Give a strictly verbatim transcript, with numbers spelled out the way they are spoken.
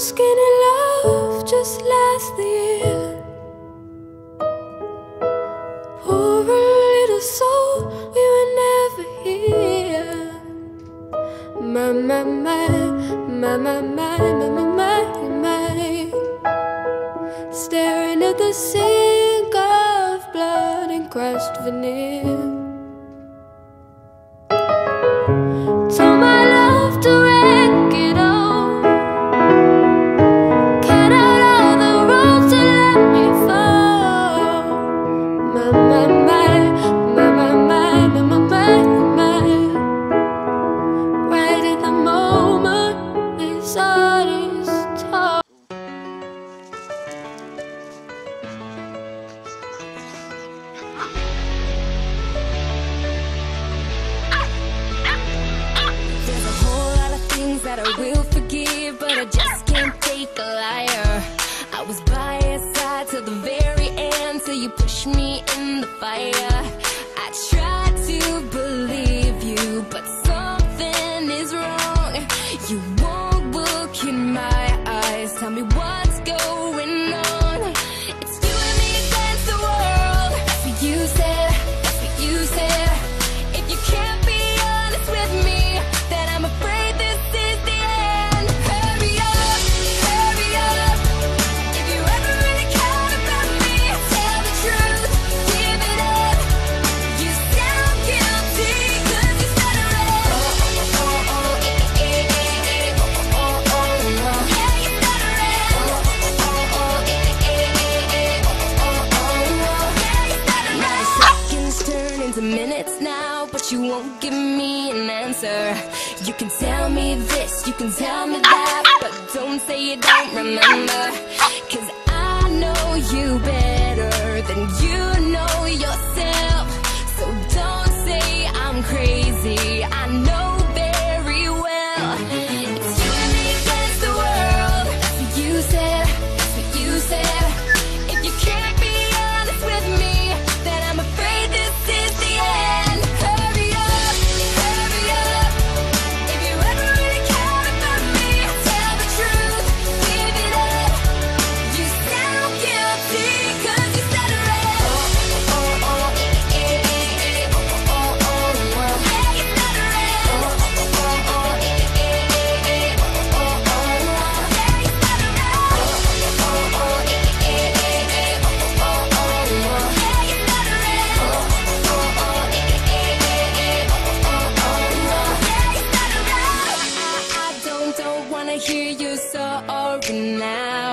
skinny love just last the year. Poor little soul, we were never here. My, my, my, my, my, my, my, my, my, my. Staring at the sink of blood and crushed veneer. Told my love to wreck it all, cut out all the ropes to let me fall. My, my, my, my, my, my, my, my, my, my. Right at the moment this heart is torn. That I will forgive, but I just can't take a liar. I was by your side till the very end, till you pushed me in the fire. I tried to believe you, but something is wrong. You won't look in my eyes, tell me what's going on. It's you and me against the world. That's what you said, that's what you said. If you can't be honest with me, then I'm afraid this minutes now, but you won't give me an answer. You can tell me this, you can tell me that, but don't say you don't remember. Cause I know you better than you know yourself. So don't say I'm crazy, I know very well. It's you and me against the world. That's what you said, that's what you said. If you can't be honest with me, then I'm afraid this is the end. Hurry up, hurry up. If you ever really care about me, tell the truth, give it up. You sound guilty cause you said it right. Oh, oh, oh, eh, eh, eh, oh, oh, oh, oh, yeah, you said it right. Oh, oh, oh, eh, eh, eh, oh, oh, oh, yeah, you said it right. Oh, oh, oh, eh, eh, eh, oh, oh, oh, yeah, you said it right. I don't, don't wanna hear you sorry now.